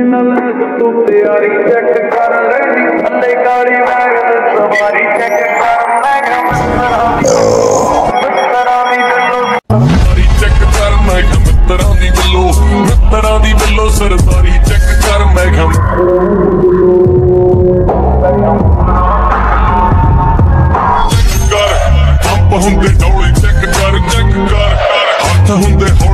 तू तैयारी चेक कर रेडी थल्ले गाड़ी वैगन सवारी चेक कर मैं मित्तरां दी बिल्लो सरदारी चेक कर मैं पंप हुंदे डोले चेक कर हाथ हुंदे